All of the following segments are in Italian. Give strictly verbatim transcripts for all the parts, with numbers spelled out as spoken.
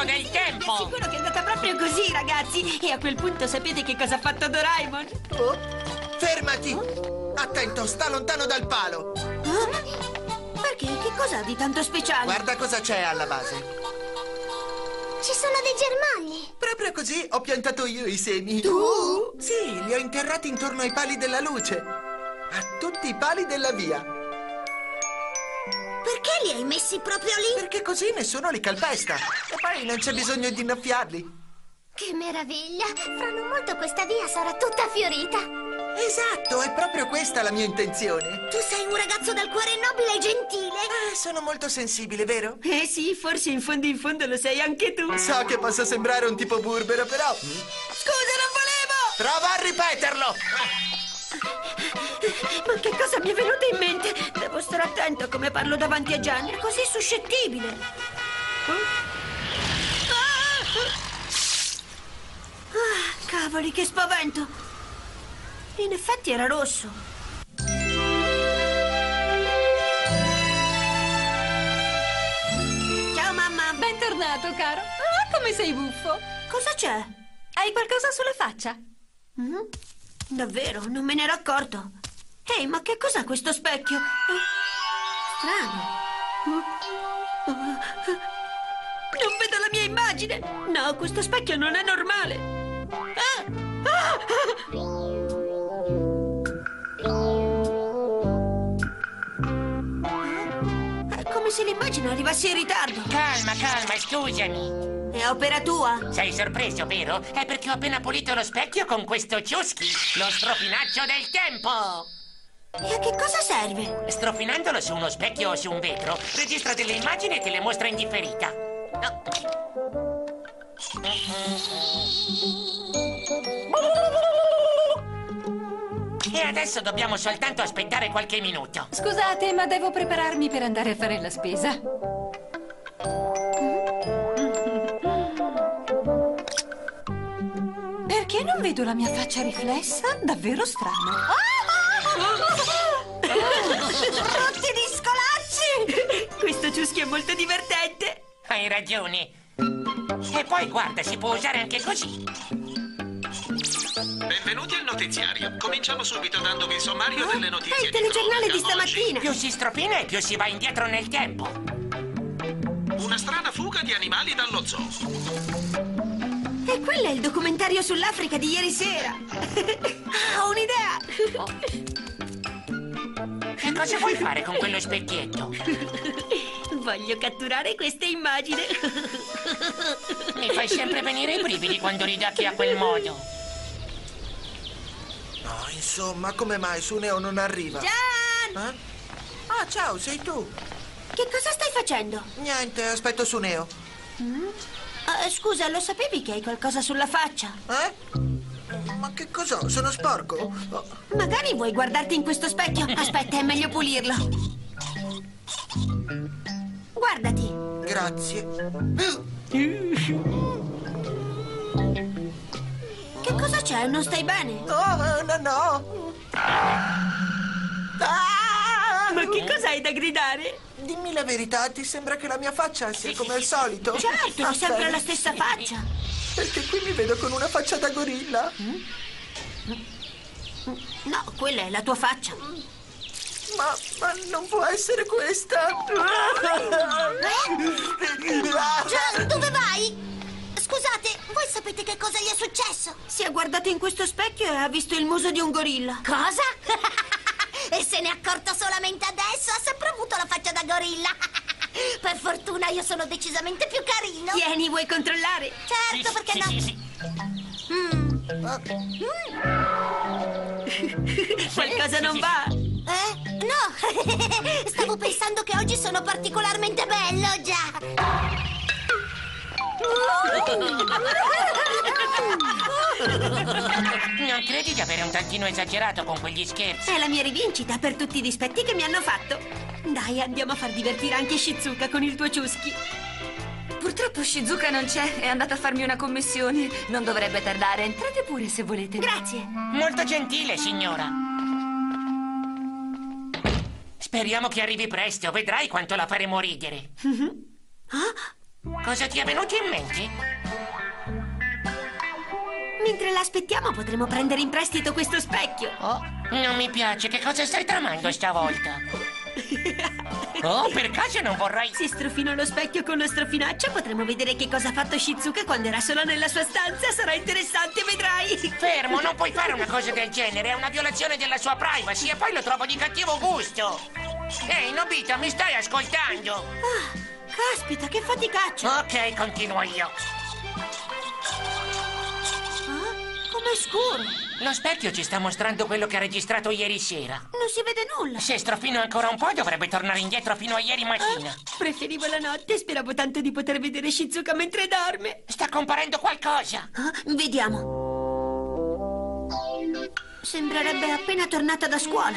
del tempo! Vi assicuro che è andata proprio così, ragazzi! E a quel punto sapete che cosa ha fatto Doraemon? Oh, fermati! Attento, sta lontano dal palo! Ah? Perché? Che cosa ha di tanto speciale? Guarda cosa c'è alla base. Ci sono dei germogli. Proprio così ho piantato io i semi. Tu? Sì, li ho interrati intorno ai pali della luce. A tutti i pali della via. Perché li hai messi proprio lì? Perché così nessuno li calpesta. E poi non c'è bisogno di innaffiarli. Che meraviglia! Fra non molto questa via sarà tutta fiorita. Esatto, è proprio questa la mia intenzione. Tu sei un ragazzo dal cuore nobile e gentile. Eh, sono molto sensibile, vero? Eh sì, forse in fondo in fondo lo sei anche tu. So che posso sembrare un tipo burbero, però... Scusa, non volevo! Prova a ripeterlo! Ma che cosa mi è venuto in mente? Devo stare attento a come parlo davanti a Gianni, è così suscettibile. Ah, cavoli, che spavento! In effetti era rosso. Ciao, mamma. Bentornato, caro. Ah, come sei buffo. Cosa c'è? Hai qualcosa sulla faccia? Mm? Davvero, non me ne ero accorto. Ehi, ma che cos'è questo specchio? Eh, strano. Non vedo la mia immagine. No, questo specchio non è normale. Ah! Ah! Ah! È come se l'immagine arrivasse in ritardo. Calma, calma, scusami. È opera tua? Sei sorpreso, vero? È perché ho appena pulito lo specchio con questo ciuschi, lo strofinaccio del tempo. E a che cosa serve? Strofinandolo su uno specchio o su un vetro, registra delle immagini e te le mostra in differita. No. E adesso dobbiamo soltanto aspettare qualche minuto. Scusate, ma devo prepararmi per andare a fare la spesa. Perché non vedo la mia faccia riflessa? Davvero strano. Rotti di scolacci! Questo ciuschio è molto divertente. Hai ragione. E poi guarda, si può usare anche così. Benvenuti al notiziario. Cominciamo subito dandovi il sommario delle notizie. È il telegiornale di cronaca. stamattina. Più si stropina e più si va indietro nel tempo. Oggi, una strana fuga di animali dallo zoo. E quello è il documentario sull'Africa di ieri sera. Ho un'idea. Che cosa vuoi fare con quello specchietto? Voglio catturare queste immagini. Mi fai sempre venire i brividi quando ridacchi a quel modo. No, insomma, come mai Suneo non arriva? Gian! Eh? Ah, ciao, sei tu. Che cosa stai facendo? Niente, aspetto Suneo. Mm? Uh, scusa, lo sapevi che hai qualcosa sulla faccia? Eh? Ma che cos'ho? Sono sporco? Oh. Magari vuoi guardarti in questo specchio? Aspetta, è meglio pulirlo. Guardati. Grazie. Che cosa c'è? Non stai bene? Oh, no, no. Ah! Ma che cos'hai da gridare? Dimmi la verità, ti sembra che la mia faccia sia come al solito? Certo, hai sempre Aspetta. la stessa faccia. Perché qui mi vedo con una faccia da gorilla. No, quella è la tua faccia. Ma, ma non può essere questa. Gian, dove vai? Scusate, voi sapete che cosa gli è successo? Si è guardato in questo specchio e ha visto il muso di un gorilla. Cosa? E se ne è accorto solamente adesso? Ha sempre avuto la faccia da gorilla. Per fortuna io sono decisamente più carino. Tieni, vuoi controllare? Certo, Sì, perché sì, no? sì, sì. Mm. Qualcosa non va? Eh? No! Stavo pensando che oggi sono particolarmente bello, già! Non credi di avere un tantino esagerato con quegli scherzi? È la mia rivincita per tutti i dispetti che mi hanno fatto. Dai, andiamo a far divertire anche Shizuka con il tuo ciuschi. Purtroppo Shizuka non c'è, è andata a farmi una commissione. Non dovrebbe tardare, entrate pure se volete. Grazie. Molto gentile, signora. Speriamo che arrivi presto, vedrai quanto la faremo ridere. Ah? Cosa ti è venuto in mente? Mentre l'aspettiamo potremo prendere in prestito questo specchio. Oh, non mi piace. Che cosa stai tramando stavolta? Oh, per caso non vorrai... Se strofino lo specchio con lo strofinaccio potremo vedere che cosa ha fatto Shizuka quando era sola nella sua stanza. Sarà interessante, vedrai. Fermo, non puoi fare una cosa del genere. È una violazione della sua privacy e poi lo trovo di cattivo gusto. Ehi, Nobita, mi stai ascoltando? Ah, caspita, che faticaccia. Ok, continuo io. Ah, com'è scuro. Lo specchio ci sta mostrando quello che ha registrato ieri sera. Non si vede nulla. Se strofino ancora un po' dovrebbe tornare indietro fino a ieri mattina. Ah, preferivo la notte. Speravo tanto di poter vedere Shizuka mentre dorme. Sta comparendo qualcosa. Ah, vediamo. Sembrerebbe appena tornata da scuola.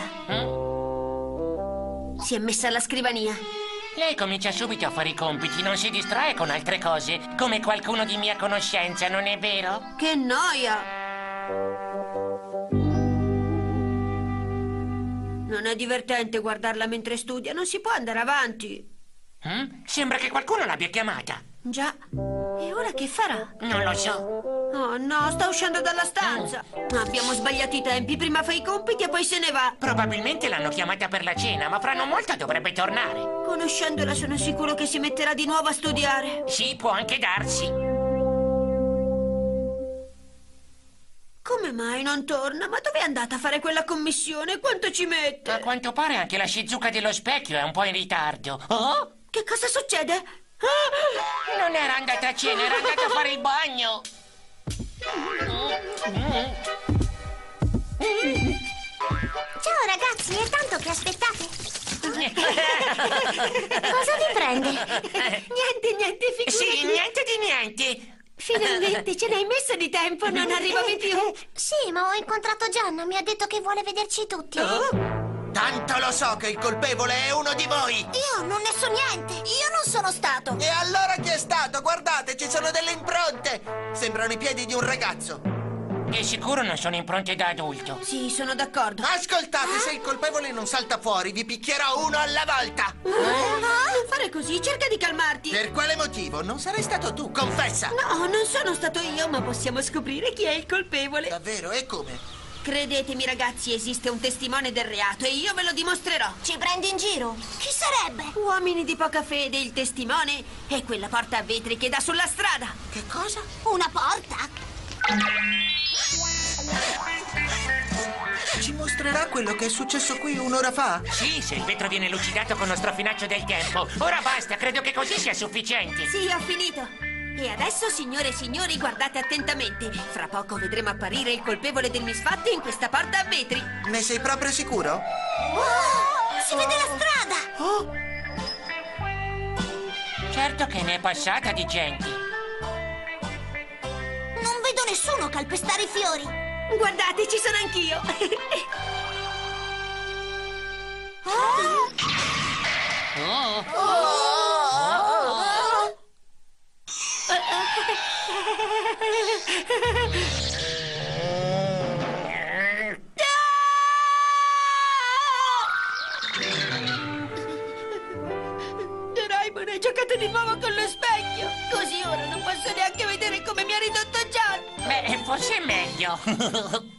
Mm? Si è messa alla scrivania. Lei comincia subito a fare i compiti, non si distrae con altre cose, come qualcuno di mia conoscenza, non è vero? Che noia. Non è divertente guardarla mentre studia, non si può andare avanti. Mm? Sembra che qualcuno l'abbia chiamata. Già. E ora che farà? Non lo so. Oh no, sta uscendo dalla stanza. Abbiamo sbagliato i tempi, prima fa i compiti e poi se ne va. Probabilmente l'hanno chiamata per la cena, ma fra non molto dovrebbe tornare. Conoscendola sono sicuro che si metterà di nuovo a studiare. Sì, può anche darsi. Come mai non torna? Ma dove è andata a fare quella commissione? Quanto ci mette? A quanto pare anche la Shizuka dello specchio è un po' in ritardo. Oh? Che cosa succede? Ah! Non era andata a cena, era andata a fare il bagno. Ciao ragazzi, è tanto che aspettate. Cosa vi prende? Niente, niente, figurati. Sì, niente di niente. Finalmente ce n'hai messo di tempo, non arrivavi più. Sì, ma ho incontrato Gianna, mi ha detto che vuole vederci tutti. Oh? Tanto lo so che il colpevole è uno di voi. Io non ne so niente, io non sono stato. E allora chi è stato? Guardate, ci sono delle impronte. Sembrano i piedi di un ragazzo. Di sicuro non sono impronte da adulto. Sì, sono d'accordo. Ascoltate, se il colpevole non salta fuori, vi picchierò uno alla volta. Non fare così, cerca di calmarti. Per quale motivo? Non sarai stato tu, confessa. No, non sono stato io, ma possiamo scoprire chi è il colpevole. Davvero? E come? Credetemi, ragazzi, esiste un testimone del reato e io ve lo dimostrerò. Ci prendi in giro? Chi sarebbe? Uomini di poca fede, il testimone è quella porta a vetri che dà sulla strada. Che cosa? Una porta? Ci mostrerà quello che è successo qui un'ora fa? Sì, se il vetro viene lucidato con lo strofinaccio del tempo. Ora basta, credo che così sia sufficiente. Sì, ho finito. E adesso, signore e signori, guardate attentamente. Fra poco vedremo apparire il colpevole del misfatto in questa porta a vetri. Ne sei proprio sicuro? Oh, si vede la strada! Oh! Certo che ne è passata di gente. Non vedo nessuno calpestare i fiori. Guardate, ci sono anch'io. Oh. Oh. Oh. Doraemon ha giocato di nuovo con lo specchio. Così ora non posso neanche vedere come mi ha ridotto Gian. Beh, forse è meglio.